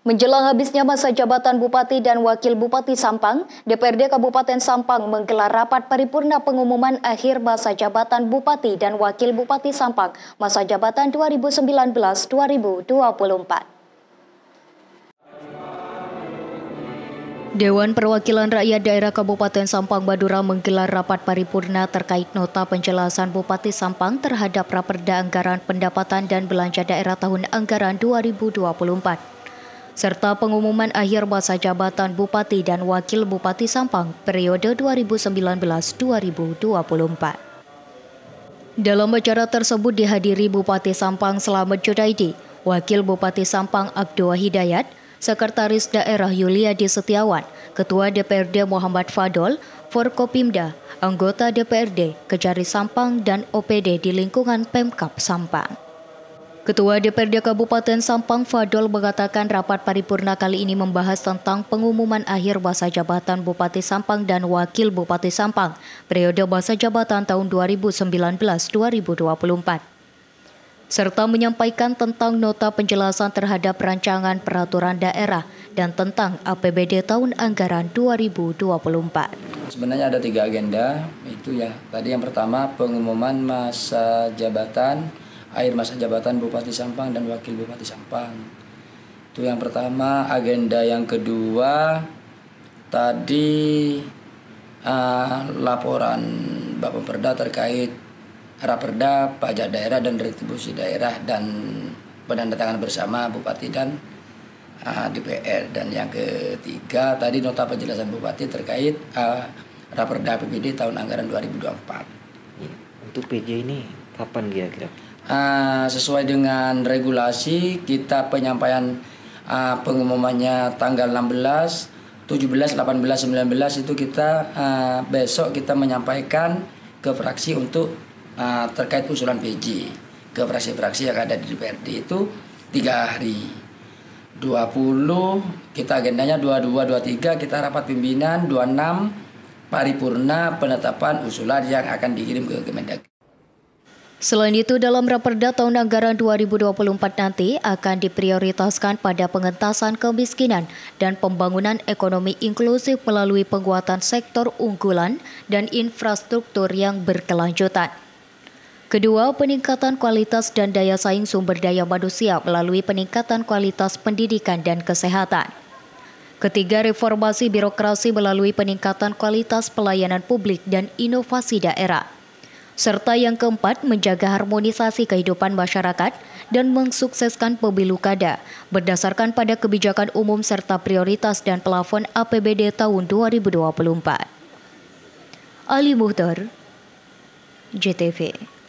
Menjelang habisnya masa jabatan Bupati dan Wakil Bupati Sampang, DPRD Kabupaten Sampang menggelar rapat paripurna pengumuman akhir masa jabatan Bupati dan Wakil Bupati Sampang masa jabatan 2019-2024. Dewan Perwakilan Rakyat Daerah Kabupaten Sampang Madura menggelar rapat paripurna terkait nota penjelasan Bupati Sampang terhadap Raperda Anggaran Pendapatan dan Belanja Daerah tahun anggaran 2024. Serta pengumuman akhir masa jabatan Bupati dan Wakil Bupati Sampang periode 2019-2024. Dalam acara tersebut dihadiri Bupati Sampang Slamet Junaidi, Wakil Bupati Sampang Abdul Hidayat, Sekretaris Daerah Yuliadi Setiawan, Ketua DPRD Muhammad Fadol, Forkopimda, anggota DPRD, Kejari Sampang, dan OPD di lingkungan Pemkab Sampang. Ketua DPRD Kabupaten Sampang Fadol mengatakan rapat paripurna kali ini membahas tentang pengumuman akhir masa jabatan Bupati Sampang dan Wakil Bupati Sampang periode masa jabatan tahun 2019-2024. Serta menyampaikan tentang nota penjelasan terhadap rancangan peraturan daerah dan tentang APBD tahun anggaran 2024. Sebenarnya ada 3 agenda, itu ya. Tadi yang pertama pengumuman masa jabatan akhir masa jabatan Bupati Sampang dan Wakil Bupati Sampang. Itu yang pertama. Agenda yang kedua tadi laporan Bapak Perda terkait Raperda pajak daerah dan retribusi daerah dan penandatanganan bersama Bupati dan DPR. Dan yang ketiga tadi nota penjelasan Bupati terkait Raperda APBD tahun anggaran 2024. Untuk PJ ini kapan kira-kira? Sesuai dengan regulasi kita penyampaian pengumumannya tanggal 16, 17, 18, 19 itu kita besok kita menyampaikan ke fraksi untuk terkait usulan PJ ke fraksi-fraksi yang ada di DPRD itu 3 hari. 20 kita agendanya 22, 23 kita rapat pimpinan, 26 paripurna penetapan usulan yang akan dikirim ke Kemendagri. Selain itu, dalam Raperda tahun anggaran 2024 nanti akan diprioritaskan pada pengentasan kemiskinan dan pembangunan ekonomi inklusif melalui penguatan sektor unggulan dan infrastruktur yang berkelanjutan. Kedua, peningkatan kualitas dan daya saing sumber daya manusia melalui peningkatan kualitas pendidikan dan kesehatan. Ketiga, reformasi birokrasi melalui peningkatan kualitas pelayanan publik dan inovasi daerah. Serta yang keempat, menjaga harmonisasi kehidupan masyarakat dan mensukseskan pemilu kada berdasarkan pada kebijakan umum serta prioritas dan plafon APBD tahun 2024. Ali Muhtar, JTV.